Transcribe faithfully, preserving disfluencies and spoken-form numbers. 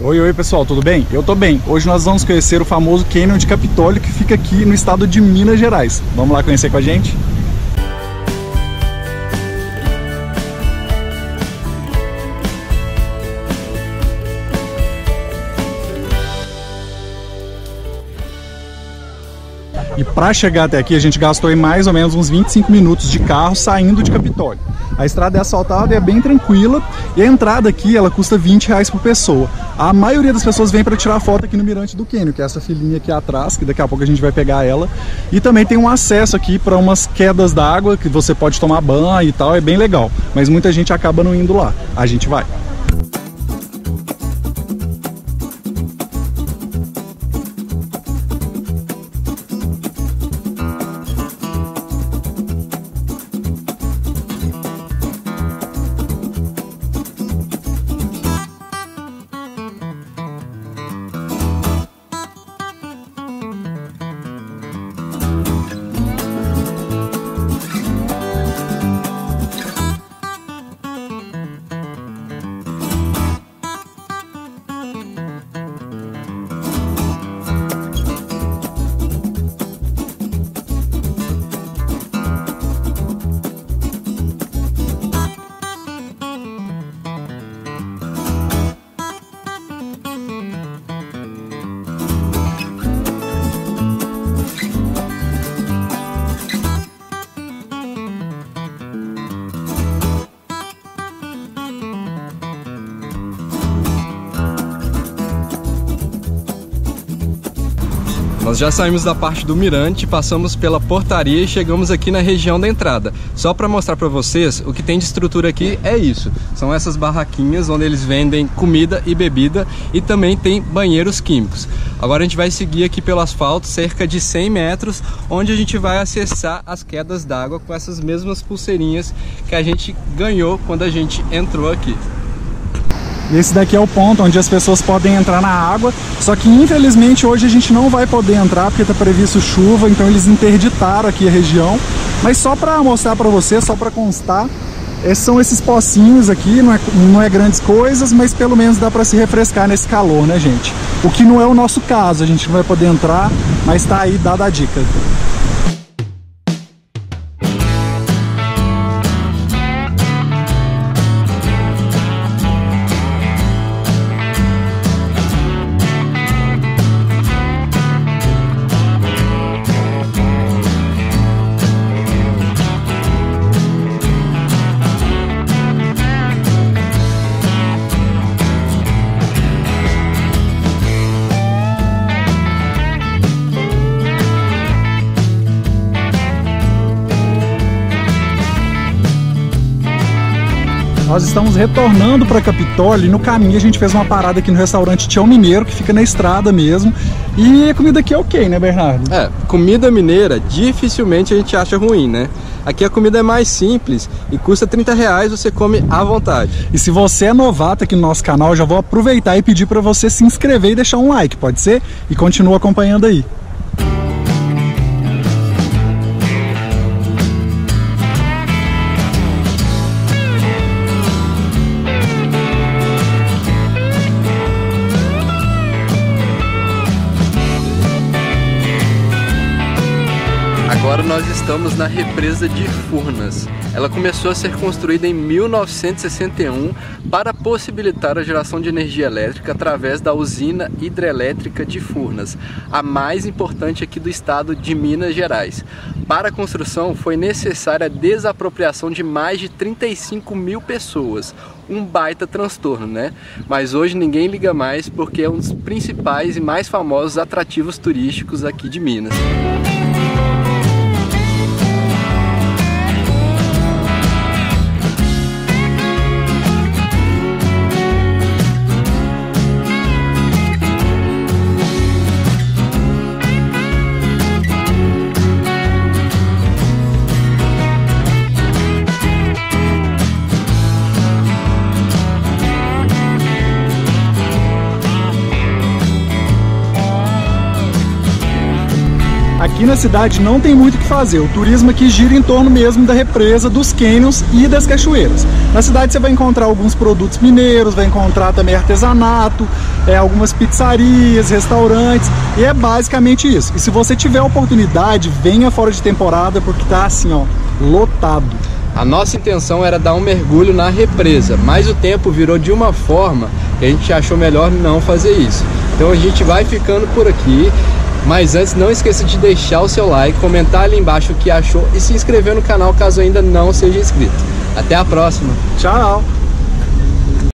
Oi, oi pessoal, tudo bem? Eu tô bem. Hoje nós vamos conhecer o famoso Canyon de Capitólio, que fica aqui no estado de Minas Gerais. Vamos lá conhecer com a gente? E para chegar até aqui a gente gastou aí mais ou menos uns vinte e cinco minutos de carro saindo de Capitólio. A estrada é asfaltada e é bem tranquila, e a entrada aqui ela custa vinte reais por pessoa. A maioria das pessoas vem para tirar foto aqui no Mirante do Canyon, que é essa filinha aqui atrás, que daqui a pouco a gente vai pegar ela. E também tem um acesso aqui para umas quedas d'água que você pode tomar banho e tal, é bem legal. Mas muita gente acaba não indo lá. A gente vai. Nós já saímos da parte do mirante, passamos pela portaria e chegamos aqui na região da entrada. Só para mostrar para vocês, o que tem de estrutura aqui é isso. São essas barraquinhas onde eles vendem comida e bebida e também tem banheiros químicos. Agora a gente vai seguir aqui pelo asfalto cerca de cem metros, onde a gente vai acessar as quedas d'água com essas mesmas pulseirinhas que a gente ganhou quando a gente entrou aqui. Esse daqui é o ponto onde as pessoas podem entrar na água, só que infelizmente hoje a gente não vai poder entrar porque está previsto chuva, então eles interditaram aqui a região. Mas só para mostrar para vocês, só para constar, esses são esses pocinhos aqui, não é, não é grandes coisas, mas pelo menos dá para se refrescar nesse calor, né, gente? O que não é o nosso caso, a gente não vai poder entrar, mas tá aí dada a dica. Nós estamos retornando para Capitólio e no caminho a gente fez uma parada aqui no restaurante Tião Mineiro, que fica na estrada mesmo. E a comida aqui é ok, né, Bernardo? É, comida mineira dificilmente a gente acha ruim, né? Aqui a comida é mais simples e custa trinta reais, você come à vontade. E se você é novato aqui no nosso canal, eu já vou aproveitar e pedir para você se inscrever e deixar um like, pode ser? E continua acompanhando aí. Agora nós estamos na represa de Furnas. Ela começou a ser construída em mil novecentos e sessenta e um para possibilitar a geração de energia elétrica através da usina hidrelétrica de Furnas, a mais importante aqui do estado de Minas Gerais. Para a construção foi necessária a desapropriação de mais de trinta e cinco mil pessoas. Um baita transtorno, né? Mas hoje ninguém liga mais porque é um dos principais e mais famosos atrativos turísticos aqui de Minas. Aqui aqui na cidade não tem muito o que fazer. O turismo aqui gira em torno mesmo da represa, dos cânions e das cachoeiras. Na cidade você vai encontrar alguns produtos mineiros, vai encontrar também artesanato, é, algumas pizzarias, restaurantes, e é basicamente isso. E se você tiver a oportunidade, venha fora de temporada, porque tá assim, ó, lotado. A nossa intenção era dar um mergulho na represa, mas o tempo virou de uma forma que a gente achou melhor não fazer isso. Então a gente vai ficando por aqui, mas antes não esqueça de deixar o seu like, comentar ali embaixo o que achou e se inscrever no canal caso ainda não seja inscrito. Até a próxima. Tchau!